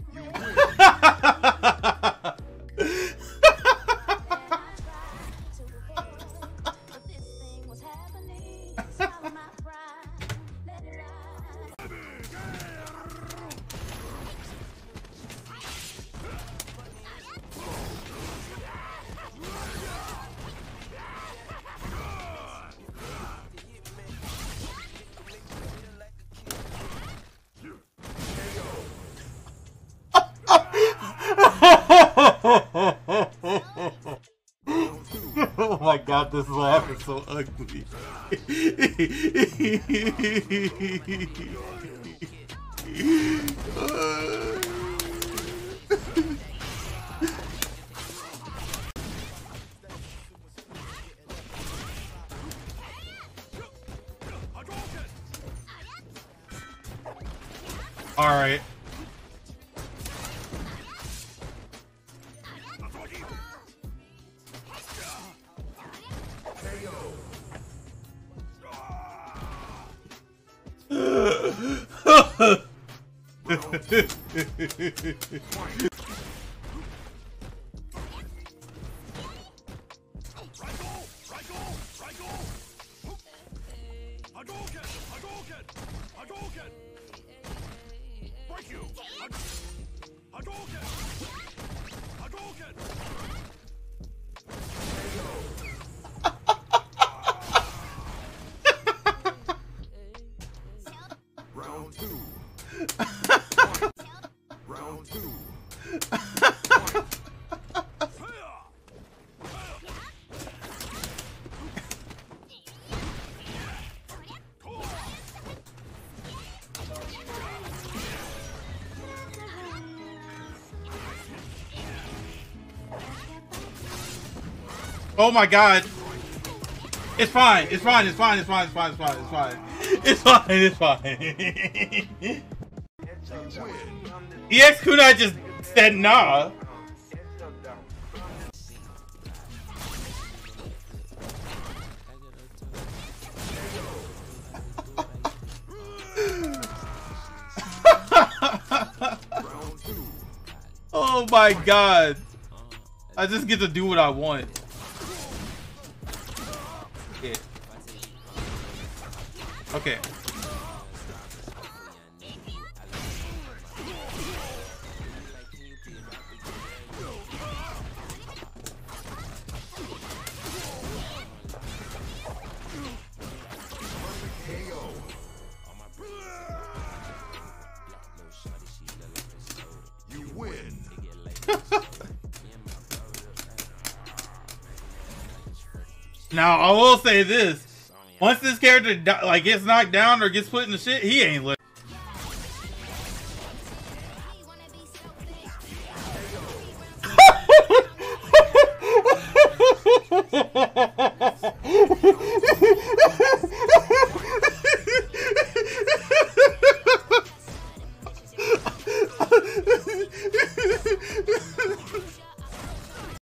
Oh my god, this laugh is so ugly. All right. Round two. Round two. Oh my god. It's fine. It's fine. It's fine. It's fine. It's fine. It's fine. It's fine. It's fine. It's fine. EX Kunai just said nah. Oh my god. I just get to do what I want. Yeah. Okay. You win. Now I will say this: once this character gets knocked down or gets put in the shit, he ain't living.